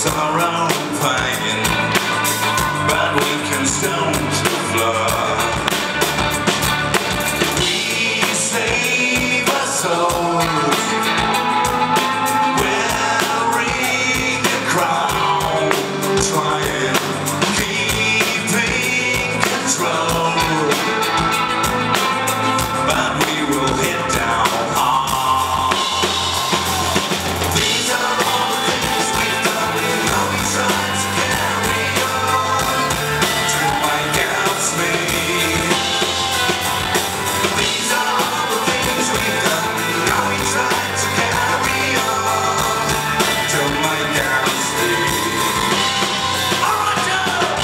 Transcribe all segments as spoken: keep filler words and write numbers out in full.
sorrow and pain, but we can stone to flood. We save our souls, wearing a crown, trying, keeping control, but we will hit down hard. These are all the things we've done. We know we tried to carry on to make ends meet. These are all the things we've done. We know we tried to carry on to make ends meet. Oh, Joe!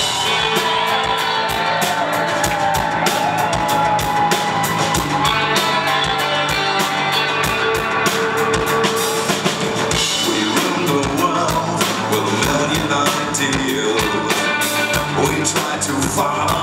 We rule the world with a million ideals. We try to follow